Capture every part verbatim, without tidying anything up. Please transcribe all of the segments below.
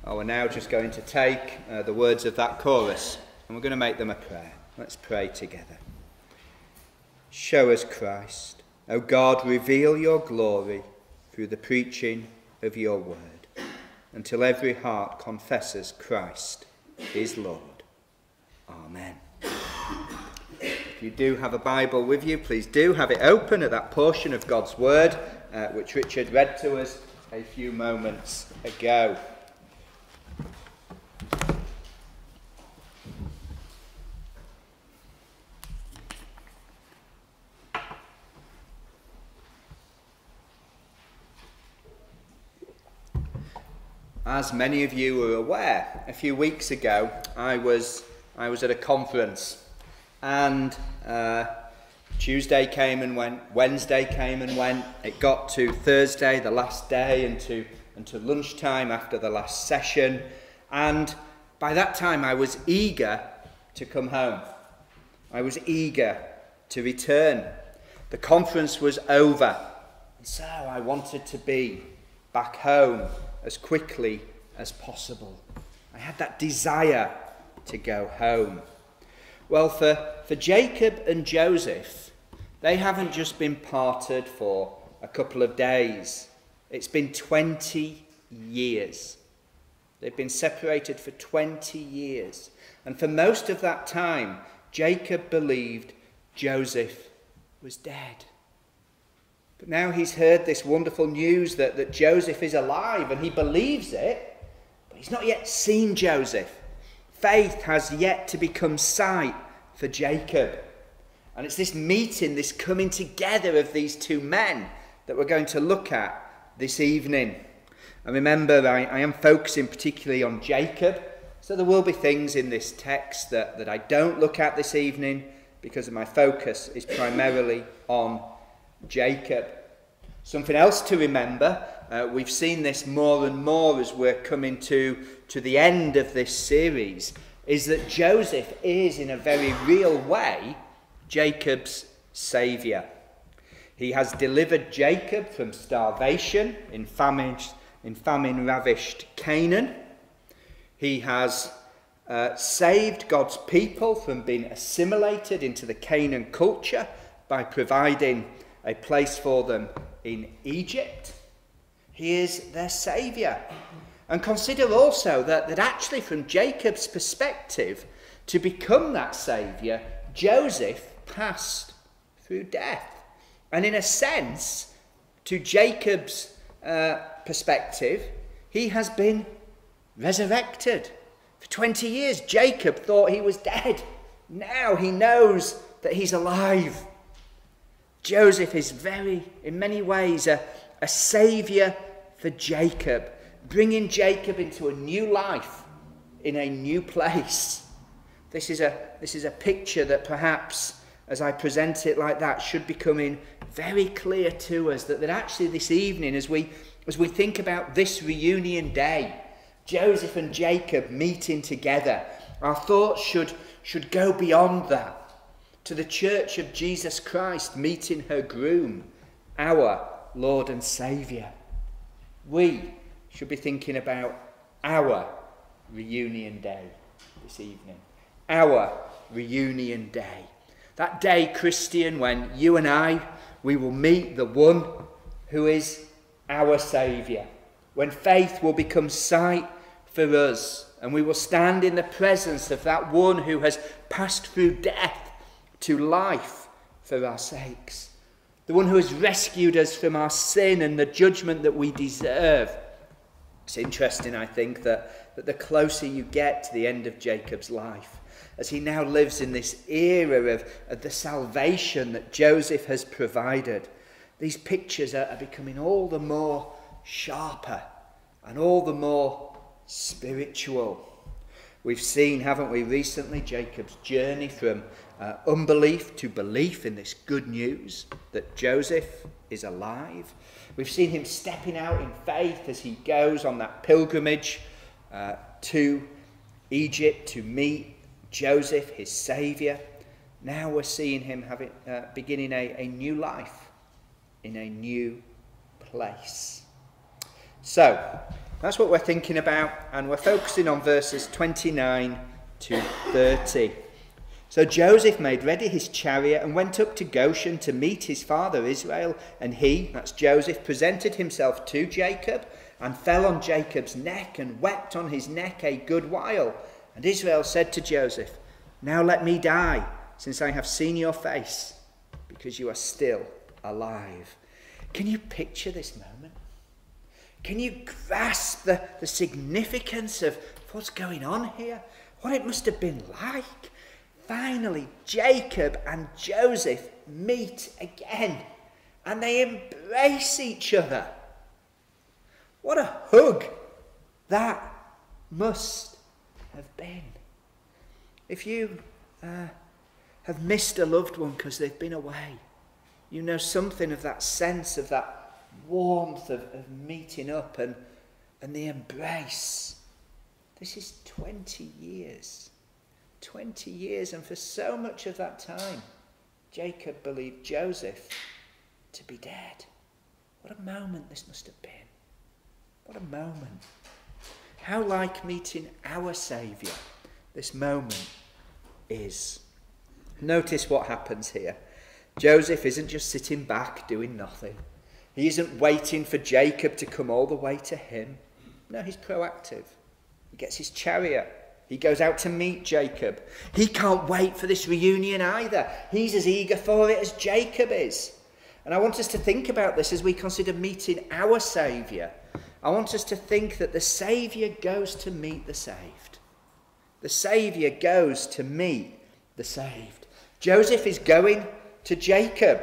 Oh, we're now just going to take uh, the words of that chorus and we're going to make them a prayer. Let's pray together. Show us Christ. O God, reveal your glory through the preaching of your word, until every heart confesses Christ is Lord. Amen. If you do have a Bible with you, please do have it open at that portion of God's word, uh, which Richard read to us a few moments ago. As many of you are aware, a few weeks ago I was I was at a conference, and uh, Tuesday came and went, Wednesday came and went. It got to Thursday, the last day, and to and to lunchtime after the last session, and by that time I was eager to come home. I was eager to return. The conference was over, and so I wanted to be back home as quickly as possible. I had that desire to go home. Well, for, for Jacob and Joseph, they haven't just been parted for a couple of days. It's been twenty years. They've been separated for twenty years. And for most of that time, Jacob believed Joseph was dead. But now he's heard this wonderful news that, that Joseph is alive, and he believes it, but he's not yet seen Joseph. Faith has yet to become sight for Jacob. And it's this meeting, this coming together of these two men that we're going to look at this evening. And remember, I, I am focusing particularly on Jacob, so there will be things in this text that, that I don't look at this evening because my focus is primarily on Jacob. Something else to remember, uh, we've seen this more and more as we're coming to, to the end of this series, is that Joseph is in a very real way Jacob's saviour. He has delivered Jacob from starvation in famine, in famine-ravished Canaan. He has uh, saved God's people from being assimilated into the Canaan culture by providing a place for them in Egypt. He is their saviour. And consider also that, that actually from Jacob's perspective, to become that saviour, Joseph passed through death. And in a sense, to Jacob's uh, perspective, he has been resurrected. For twenty years, Jacob thought he was dead. Now he knows that he's alive. Joseph is very, in many ways, a, a saviour for Jacob, bringing Jacob into a new life in a new place. This is a, this is a picture that perhaps, as I present it like that, should be coming very clear to us, that, that actually this evening, as we, as we think about this reunion day, Joseph and Jacob meeting together, our thoughts should, should go beyond that, to the Church of Jesus Christ meeting her groom, our Lord and Saviour. We should be thinking about our reunion day this evening. Our reunion day. That day, Christian, when you and I, we will meet the one who is our Saviour. When faith will become sight for us, and we will stand in the presence of that one who has passed through death to life for our sakes. The one who has rescued us from our sin and the judgment that we deserve. It's interesting, I think, that, that the closer you get to the end of Jacob's life, as he now lives in this era of, of the salvation that Joseph has provided, these pictures are, are becoming all the more sharper and all the more spiritual. We've seen, haven't we, recently, Jacob's journey from uh, unbelief to belief in this good news that Joseph is alive. We've seen him stepping out in faith as he goes on that pilgrimage uh, to Egypt to meet Joseph, his saviour. Now we're seeing him having, uh, beginning a, a new life in a new place. So, That's what we're thinking about, and we're focusing on verses twenty-nine to thirty. So Joseph made ready his chariot and went up to Goshen to meet his father Israel, and he, that's Joseph, presented himself to Jacob and fell on Jacob's neck and wept on his neck a good while. And Israel said to Joseph, "Now let me die, since I have seen your face, because you are still alive." Can you picture this moment? Can you grasp the, the significance of what's going on here? What it must have been like? Finally, Jacob and Joseph meet again, and they embrace each other. What a hug that must have been. If you uh, have missed a loved one because they've been away, you know something of that sense of that warmth of, of meeting up and, and the embrace. This is twenty years. twenty years, and for so much of that time, Jacob believed Joseph to be dead. What a moment this must have been. What a moment. How like meeting our Saviour this moment is. Notice what happens here. Joseph isn't just sitting back doing nothing. He isn't waiting for Jacob to come all the way to him. No, he's proactive. He gets his chariot. He goes out to meet Jacob. He can't wait for this reunion either. He's as eager for it as Jacob is. And I want us to think about this as we consider meeting our Saviour. I want us to think that the Saviour goes to meet the saved. The Saviour goes to meet the saved. Joseph is going to Jacob.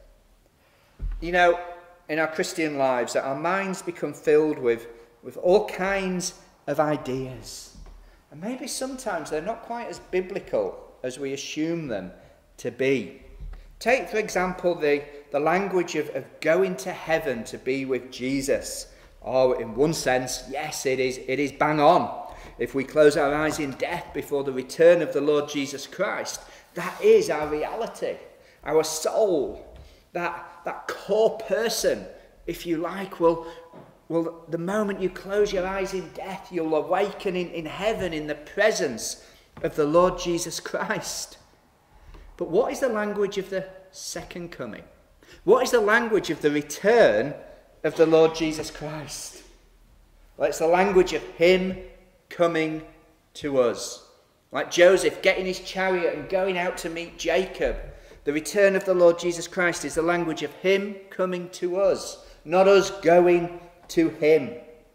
You know, in our Christian lives, our minds become filled with, with all kinds of ideas. And maybe sometimes they're not quite as biblical as we assume them to be. Take, for example, the, the language of, of going to heaven to be with Jesus. Oh, in one sense, yes, it is, it is bang on. If we close our eyes in death before the return of the Lord Jesus Christ, that is our reality. Our soul, that, that core person, if you like, will, will the moment you close your eyes in death, you'll awaken in, in heaven in the presence of the Lord Jesus Christ. But what is the language of the second coming? What is the language of the return of the Lord Jesus Christ? Well, it's the language of him coming to us. Like Joseph getting his chariot and going out to meet Jacob. The return of the Lord Jesus Christ is the language of him coming to us, not us going to him.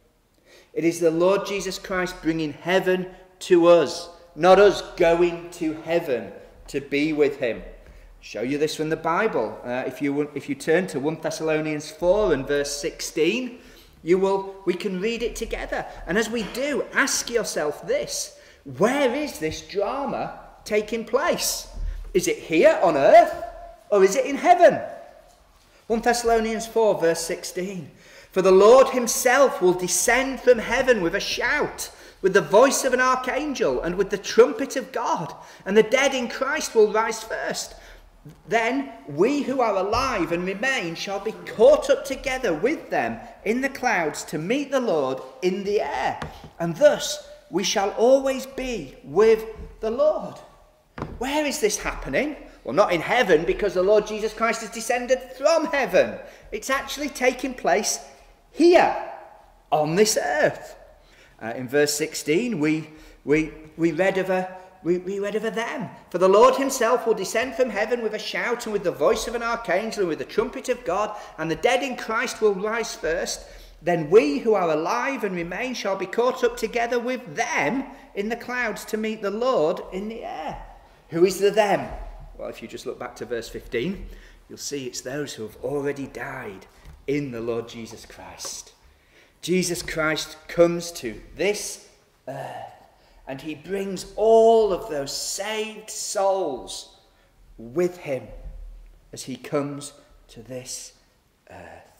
It is the Lord Jesus Christ bringing heaven to us, not us going to heaven to be with him. Show you this from the Bible. Uh, if you if you turn to First Thessalonians four and verse sixteen, you will we can read it together. And as we do, ask yourself this: where is this drama taking place? Is it here on earth, or is it in heaven? First Thessalonians four verse sixteen. For the Lord himself will descend from heaven with a shout, with the voice of an archangel, and with the trumpet of God, and the dead in Christ will rise first. Then we who are alive and remain shall be caught up together with them in the clouds to meet the Lord in the air, and thus we shall always be with the Lord. Where is this happening? Well, not in heaven, because the Lord Jesus Christ has descended from heaven. It's actually taking place here on this earth. Uh, in verse sixteen, we we we read of a we, we read of a them. For the Lord himself will descend from heaven with a shout and with the voice of an archangel and with the trumpet of God, and the dead in Christ will rise first. Then we who are alive and remain shall be caught up together with them in the clouds to meet the Lord in the air. Who is the them? Well, if you just look back to verse fifteen, you'll see it's those who have already died in the Lord Jesus Christ. Jesus Christ comes to this earth, and he brings all of those saved souls with him as he comes to this earth.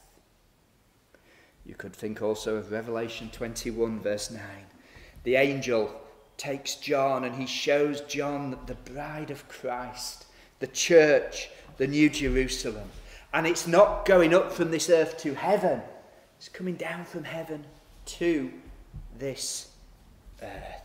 You could think also of Revelation twenty-one verse nine. The angel takes John and he shows John the bride of Christ, the church, the New Jerusalem. And it's not going up from this earth to heaven. It's coming down from heaven to this earth.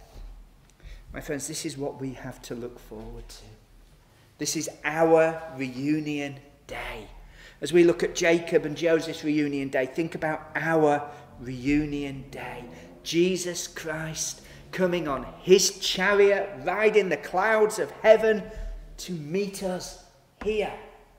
My friends, this is what we have to look forward to. This is our reunion day. As we look at Jacob and Joseph's reunion day, think about our reunion day. Jesus Christ coming on his chariot, riding the clouds of heaven to meet us here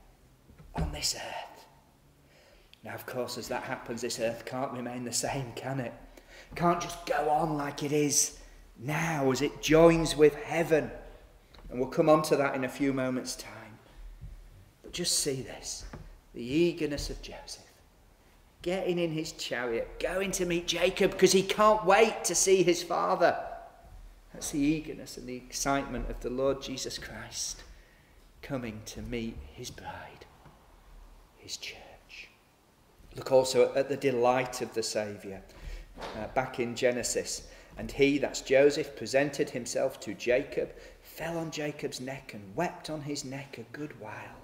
on this earth. Now, of course, as that happens, this earth can't remain the same, can it? It can't just go on like it is now as it joins with heaven. And we'll come on to that in a few moments' time. But just see this, the eagerness of Joseph. Getting in his chariot, going to meet Jacob because he can't wait to see his father. That's the eagerness and the excitement of the Lord Jesus Christ coming to meet his bride, his church. Look also at the delight of the Saviour. Uh, back in Genesis, and he, that's Joseph, presented himself to Jacob, fell on Jacob's neck and wept on his neck a good while.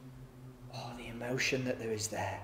Oh, the emotion that there is there.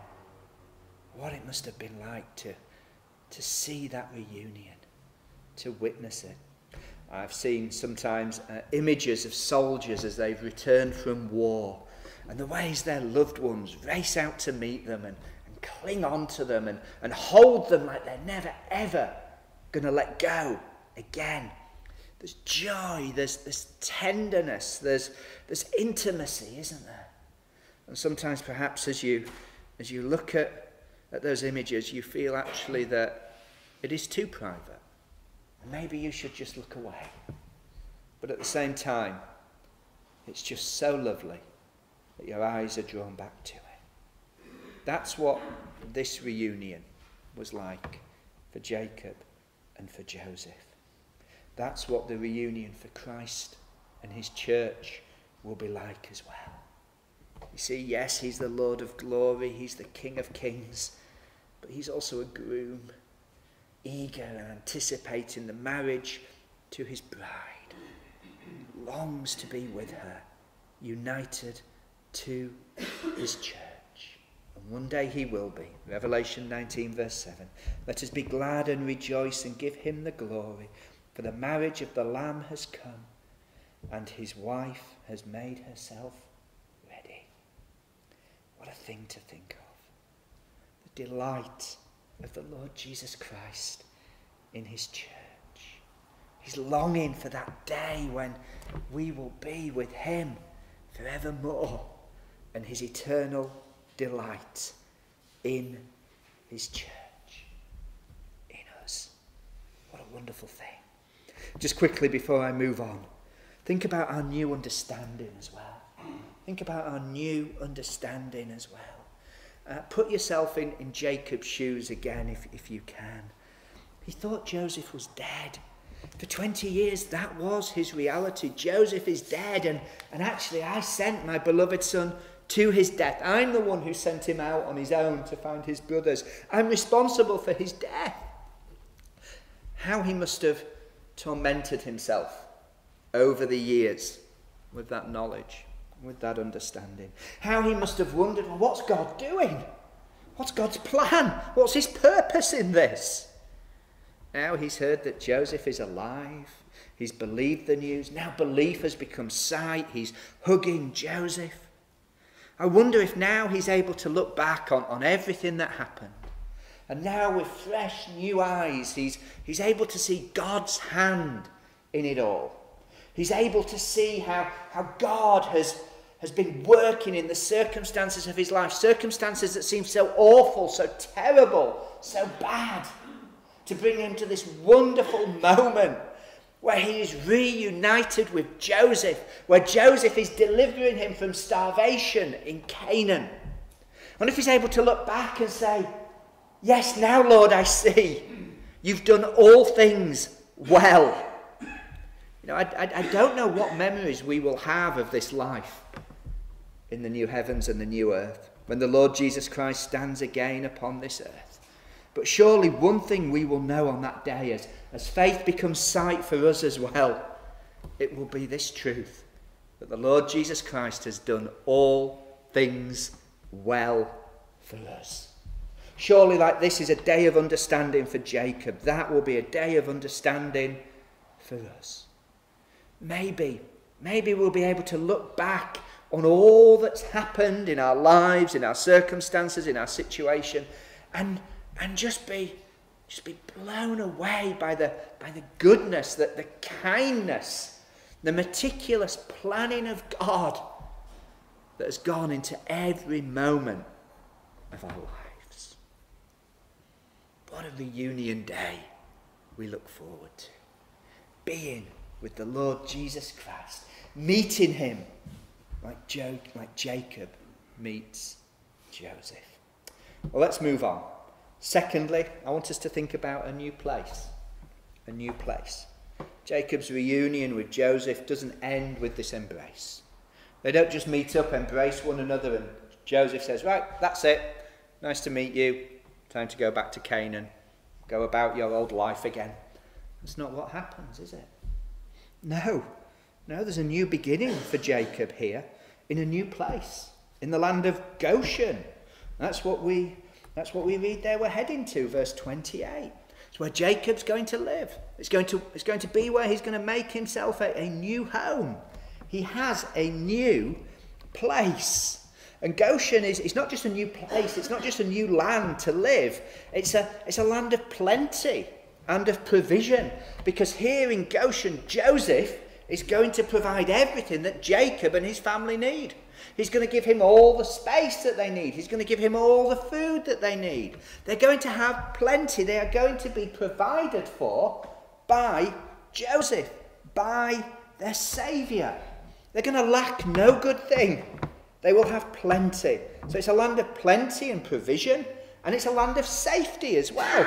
What it must have been like to, to see that reunion, to witness it. I've seen sometimes uh, images of soldiers as they've returned from war and the ways their loved ones race out to meet them and, and cling on to them and, and hold them like they're never ever going to let go again. There's joy, there's, there's tenderness, there's, there's intimacy, isn't there? And sometimes perhaps as you, as you look at at those images, you feel actually that it is too private. And maybe you should just look away. But at the same time, it's just so lovely that your eyes are drawn back to it. That's what this reunion was like for Jacob and for Joseph. That's what the reunion for Christ and his church will be like as well. You see, yes, he's the Lord of glory, he's the King of kings, but he's also a groom, eager and anticipating the marriage to his bride. Longs to be with her, united to his church. And one day he will be. Revelation nineteen verse seven. Let us be glad and rejoice and give him the glory, for the marriage of the Lamb has come, and his wife has made herself ready. What a thing to think of. The delight of the Lord Jesus Christ in his church. He's longing for that day when we will be with him forevermore, and his eternal delight in his church, in us. What a wonderful thing. Just quickly before I move on, think about our new understanding as well. Think about our new understanding as well. Uh, put yourself in, in Jacob's shoes again if, if you can. He thought Joseph was dead. For twenty years, that was his reality. Joseph is dead, and, and actually I sent my beloved son to his death. I'm the one who sent him out on his own to find his brothers. I'm responsible for his death. How he must have tormented himself over the years with that knowledge, with that understanding. How he must have wondered, well, what's God doing? What's God's plan? What's his purpose in this? Now he's heard that Joseph is alive. He's believed the news. Now belief has become sight. He's hugging Joseph. I wonder if now he's able to look back on, on everything that happened. And now with fresh new eyes, he's, he's able to see God's hand in it all. He's able to see how, how God has, has been working in the circumstances of his life. Circumstances that seem so awful, so terrible, so bad. To bring him to this wonderful moment where he is reunited with Joseph, where Joseph is delivering him from starvation in Canaan. And if he's able to look back and say, yes, now, Lord, I see, you've done all things well. You know, I, I, I don't know what memories we will have of this life in the new heavens and the new earth, when the Lord Jesus Christ stands again upon this earth. But surely one thing we will know on that day, as, as faith becomes sight for us as well, it will be this truth, that the Lord Jesus Christ has done all things well for us. Surely like this is a day of understanding for Jacob. That will be a day of understanding for us. Maybe, maybe we'll be able to look back on all that's happened in our lives, in our circumstances, in our situation, and and just be just be blown away by the by the goodness, that the kindness, the meticulous planning of God that has gone into every moment of our lives. What a reunion day we look forward to. Being with the Lord Jesus Christ, meeting him like, Jo- like Jacob meets Joseph. Well, let's move on. Secondly, I want us to think about a new place. A new place. Jacob's reunion with Joseph doesn't end with this embrace. They don't just meet up, embrace one another, and Joseph says, right, that's it. Nice to meet you. Time to go back to Canaan. Go about your old life again. That's not what happens, is it? No. No, there's a new beginning for Jacob here in a new place, in the land of Goshen. That's what we, that's what we read there we're heading to, verse twenty-eight. It's where Jacob's going to live. It's going to, it's going to be where he's going to make himself a, a new home. He has a new place. And Goshen is it's not just a new place, it's not just a new land to live. It's a, it's a land of plenty and of provision. Because here in Goshen, Joseph is going to provide everything that Jacob and his family need. He's going to give him all the space that they need. He's going to give him all the food that they need. They're going to have plenty. They are going to be provided for by Joseph, by their Saviour. They're going to lack no good thing. They will have plenty. So it's a land of plenty and provision, and it's a land of safety as well.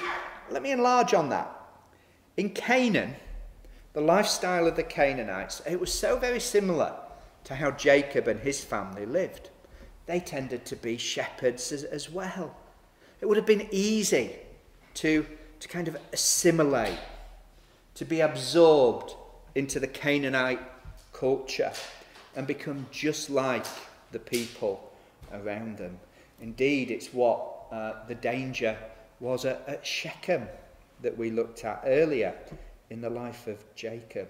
Let me enlarge on that. In Canaan, the lifestyle of the Canaanites, it was so very similar to how Jacob and his family lived. They tended to be shepherds as, as well. It would have been easy to, to kind of assimilate, to be absorbed into the Canaanite culture and become just like the people around them. Indeed, it's what uh, the danger was at, at Shechem that we looked at earlier in the life of Jacob.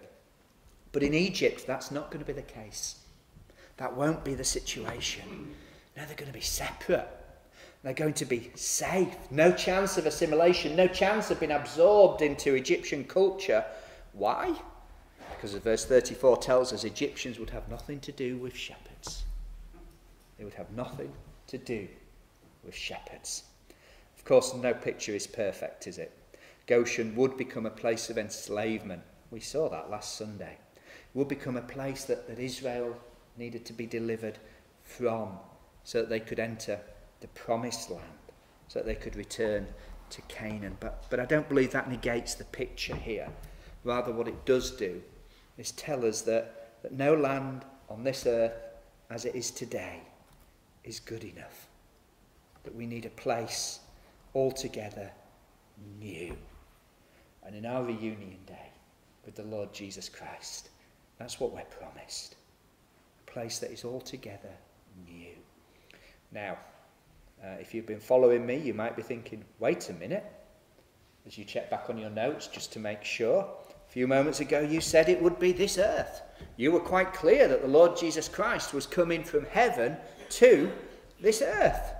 But in Egypt, that's not going to be the case. That won't be the situation. No, they're going to be separate. They're going to be safe. No chance of assimilation. No chance of being absorbed into Egyptian culture. Why? Because as verse thirty-four tells us, Egyptians would have nothing to do with shepherds. They would have nothing to do with shepherds. Of course, no picture is perfect, is it? Goshen would become a place of enslavement. We saw that last Sunday. It would become a place that, that Israel needed to be delivered from so that they could enter the promised land, so that they could return to Canaan. But, but I don't believe that negates the picture here. Rather, what it does do is tell us that, that no land on this earth as it is today is good enough. That we need a place altogether new. And in our reunion day with the Lord Jesus Christ, that's what we're promised. A place that is altogether new. Now, uh, if you've been following me, you might be thinking, wait a minute. As you check back on your notes just to make sure, a few moments ago you said it would be this earth. You were quite clear that the Lord Jesus Christ was coming from heaven to this earth.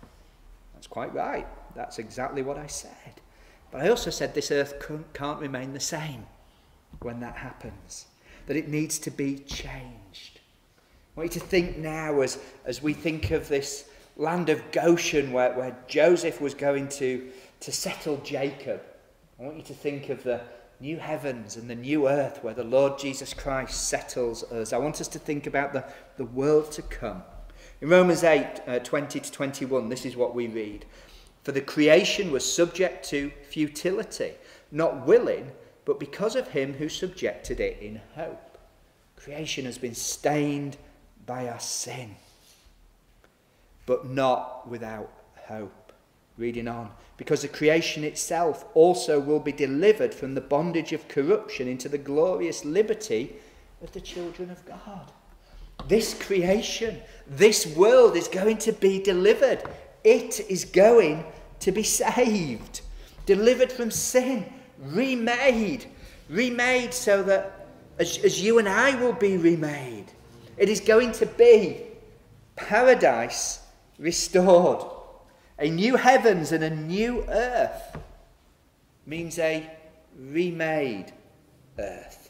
That's quite right. That's exactly what I said. But I also said this earth can't remain the same when that happens. That it needs to be changed. I want you to think now as, as we think of this land of Goshen where, where Joseph was going to, to settle Jacob. I want you to think of the new heavens and the new earth where the Lord Jesus Christ settles us. I want us to think about the, the world to come. In Romans eight, uh, twenty to twenty-one, this is what we read. For the creation was subject to futility, not willing, but because of him who subjected it in hope. Creation has been stained by our sin, but not without hope. Reading on, because the creation itself also will be delivered from the bondage of corruption into the glorious liberty of the children of God. This creation, this world is going to be delivered it is going to be saved, delivered from sin, remade, remade so that as, as you and I will be remade. It is going to be paradise restored. A new heavens and a new earth means a remade earth,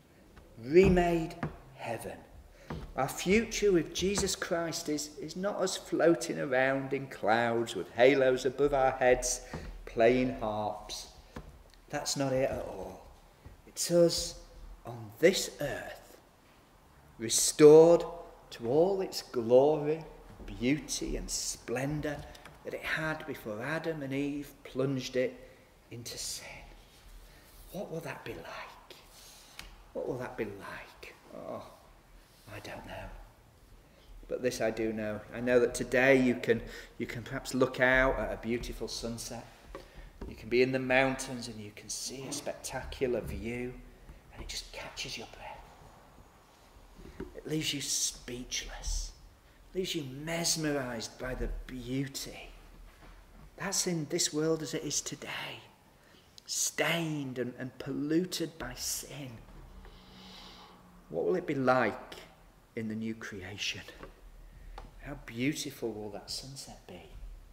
remade heaven. Our future with Jesus Christ is, is not us floating around in clouds with halos above our heads, playing harps. That's not it at all. It's us on this earth, restored to all its glory, beauty and splendour that it had before Adam and Eve plunged it into sin. What will that be like? What will that be like? Oh, I don't know. But this I do know. I know that today you can you can perhaps look out at a beautiful sunset. You can be in the mountains and you can see a spectacular view, and it just catches your breath. It leaves you speechless. It leaves you mesmerised by the beauty. That's in this world as it is today. Stained and, and polluted by sin. What will it be like in the new creation? How beautiful will that sunset be?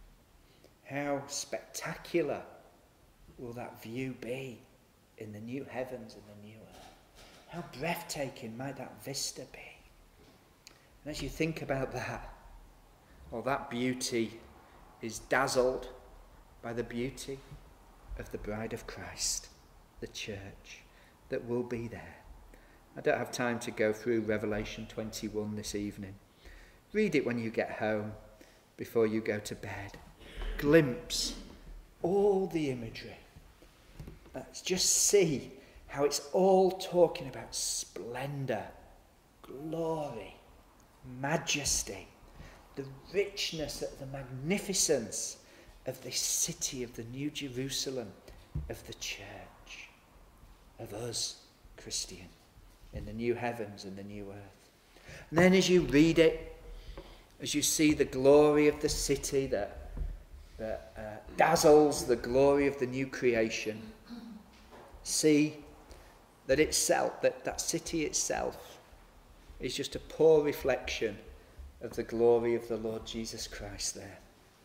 How spectacular will that view be in the new heavens and the new earth? How breathtaking might that vista be? And as you think about that, well, that beauty is dazzled by the beauty of the bride of Christ, the church, that will be there. I don't have time to go through Revelation twenty-one this evening. Read it when you get home, before you go to bed. Glimpse all the imagery. Let's just see how it's all talking about splendour, glory, majesty, the richness, the magnificence of this city of the New Jerusalem, of the church, of us, Christian, in the new heavens and the new earth. And then as you read it, as you see the glory of the city that, that uh, dazzles the glory of the new creation, see that itself, that, that city itself is just a poor reflection of the glory of the Lord Jesus Christ there.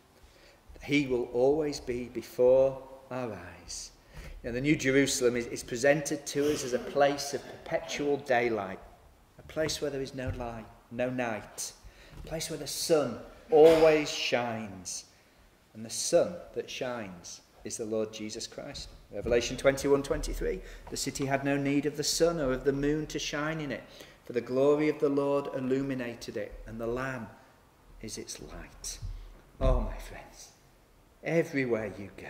He will always be before our eyes. You know, the New Jerusalem is, is presented to us as a place of perpetual daylight, a place where there is no light, no night, a place where the sun always shines. And the sun that shines is the Lord Jesus Christ. Revelation twenty-one twenty-three, the city had no need of the sun or of the moon to shine in it, for the glory of the Lord illuminated it, and the Lamb is its light. Oh, my friends, everywhere you go,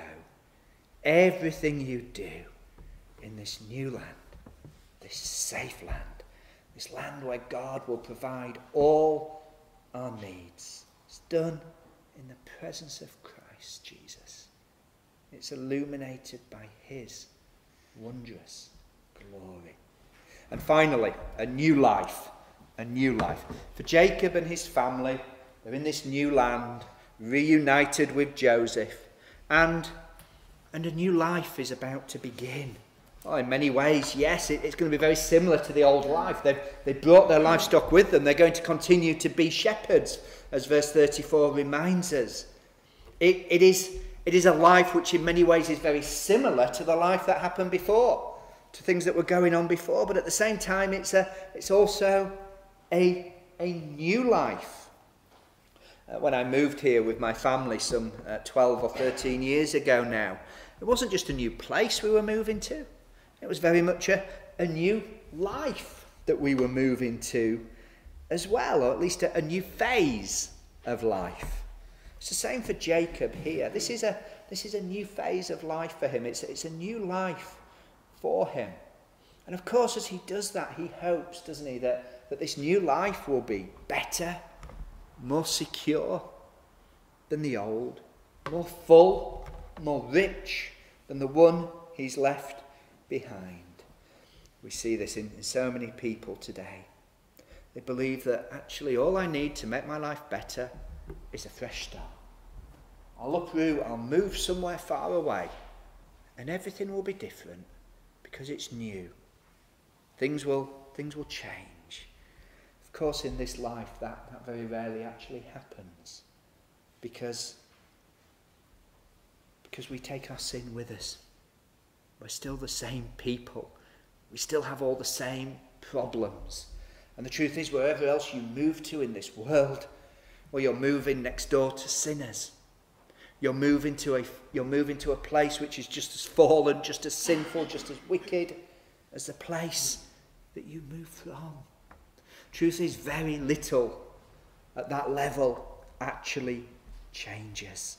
everything you do in this new land, this safe land, this land where God will provide all our needs, it's done in the presence of Christ Jesus. It's illuminated by his wondrous glory. And finally, a new life, a new life. For Jacob and his family, they're in this new land, reunited with Joseph, and, and a new life is about to begin. Well, in many ways, yes, it, it's going to be very similar to the old life. They've, they brought their livestock with them. They're going to continue to be shepherds, as verse thirty-four reminds us. It, it, is, it is a life which in many ways is very similar to the life that happened before, to things that were going on before, but at the same time it's, a, it's also a, a new life. Uh, when I moved here with my family some uh, twelve or thirteen years ago now, it wasn't just a new place we were moving to. It was very much a, a new life that we were moving to as well, or at least a, a new phase of life. It's the same for Jacob here. This is a, this is a new phase of life for him. It's, it's a new life for him. And of course, as he does that, he hopes, doesn't he, that, that this new life will be better, more secure than the old, more full, more rich than the one he's left behind. We see this in, in so many people today. They believe that actually all I need to make my life better is a fresh start. I'll uproot, I'll move somewhere far away, and everything will be different because it's new. Things will, things will change. Of course, in this life, that, that very rarely actually happens because, because we take our sin with us. We're still the same people. We still have all the same problems. And the truth is, wherever else you move to in this world, well, you're moving next door to sinners. You're moving to a, you're moving to a place which is just as fallen, just as sinful, just as wicked as the place that you move from. Truth is, very little at that level actually changes.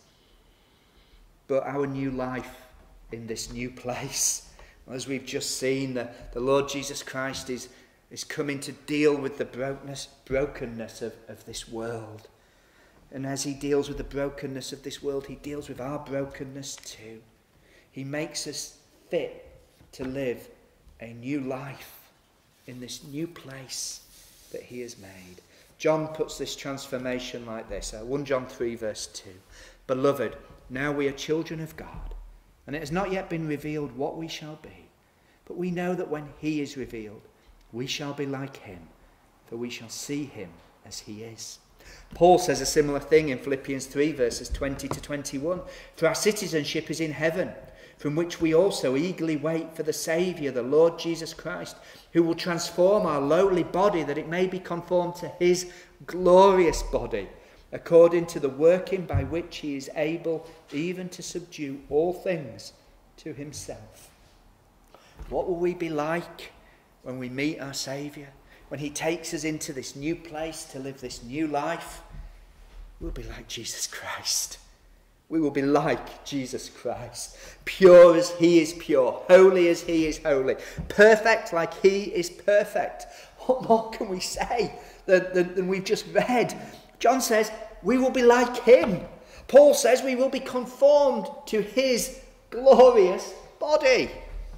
But our new life in this new place, as we've just seen, the, the Lord Jesus Christ is, is coming to deal with the brokenness, brokenness of, of this world. And as he deals with the brokenness of this world, he deals with our brokenness too. He makes us fit to live a new life in this new place that he has made. John puts this transformation like this, uh, First John three verse two. Beloved, now we are children of God, and it has not yet been revealed what we shall be. But we know that when he is revealed, we shall be like him, for we shall see him as he is. Paul says a similar thing in Philippians three verses twenty to twenty-one. For our citizenship is in heaven, from which we also eagerly wait for the Saviour, the Lord Jesus Christ, who will transform our lowly body that it may be conformed to his glorious body, according to the working by which he is able even to subdue all things to himself. What will we be like when we meet our Saviour? When he takes us into this new place to live this new life? We'll be like Jesus Christ. We will be like Jesus Christ. Pure as he is pure. Holy as he is holy. Perfect like he is perfect. What more can we say than, than, than we've just read? John says we will be like him. Paul says we will be conformed to his glorious body.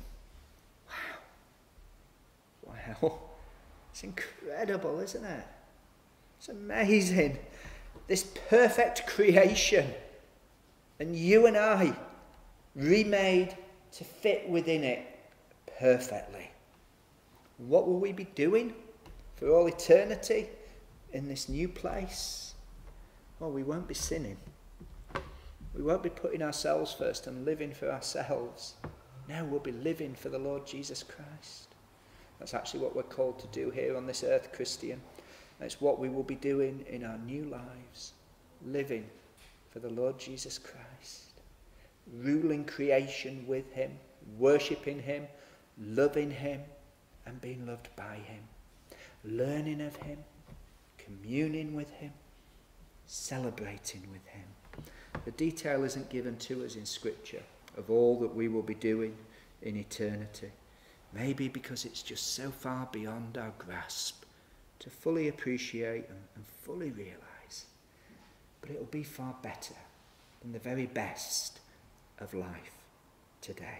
Wow. Wow. It's incredible, isn't it? It's amazing. This perfect creation. And you and I, remade to fit within it perfectly. What will we be doing for all eternity in this new place? Well, we won't be sinning. We won't be putting ourselves first and living for ourselves. No, we'll be living for the Lord Jesus Christ. That's actually what we're called to do here on this earth, Christian. It's what we will be doing in our new lives. Living for the Lord Jesus Christ. Ruling creation with him. Worshipping him. Loving him. And being loved by him. Learning of him. Communing with him. Celebrating with him. The detail isn't given to us in Scripture of all that we will be doing in eternity. Maybe because it's just so far beyond our grasp to fully appreciate and, and fully realise. But it'll be far better than the very best of life today.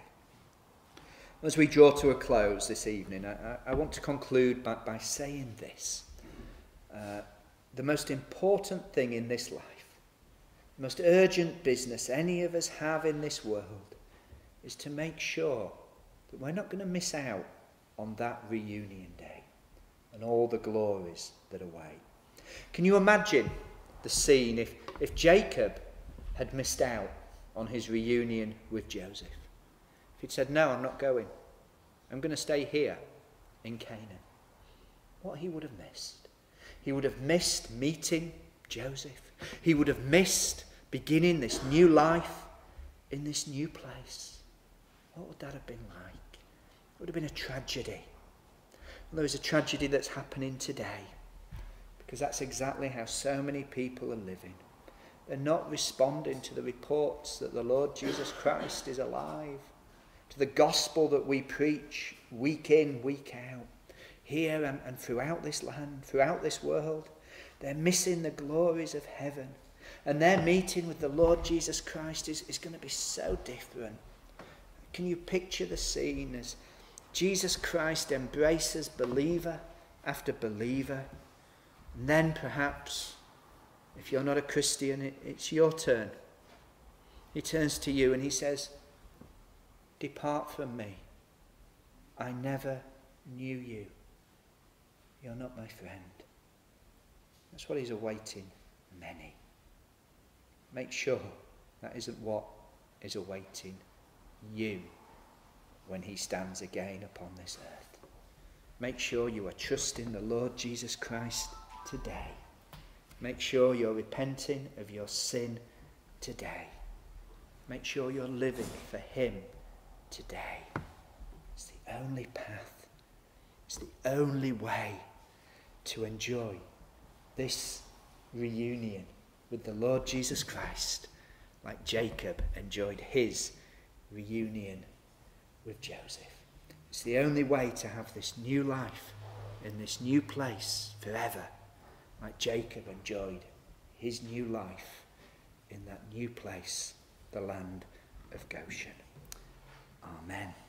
As we draw to a close this evening, I, I want to conclude by, by saying this. Uh, the most important thing in this life, the most urgent business any of us have in this world, is to make sure that we're not going to miss out on that reunion day and all the glories that await. Can you imagine the scene if, if Jacob had missed out on his reunion with Joseph? If he'd said, no, I'm not going. I'm going to stay here in Canaan. What he would have missed. He would have missed meeting Joseph. He would have missed beginning this new life in this new place. What would that have been like? It would have been a tragedy. Well, there is a tragedy that's happening today, because that's exactly how so many people are living. They're not responding to the reports that the Lord Jesus Christ is alive, to the gospel that we preach week in, week out, here and, and throughout this land, throughout this world. They're missing the glories of heaven, and their meeting with the Lord Jesus Christ is, is going to be so different. Can you picture the scene as Jesus Christ embraces believer after believer, and then perhaps, if you're not a Christian, it, it's your turn He turns to you and he says, depart from me. I never knew you. You're not my friend. That's what he's awaiting many. Make sure that isn't what is awaiting you when he stands again upon this earth. Make sure you are trusting the Lord Jesus Christ today. Make sure you're repenting of your sin today. Make sure you're living for him today. It's the only path. It's the only way to enjoy this reunion with the Lord Jesus Christ, like Jacob enjoyed his reunion with Joseph. It's the only way to have this new life in this new place forever, like Jacob enjoyed his new life in that new place, the land of Goshen. Amen.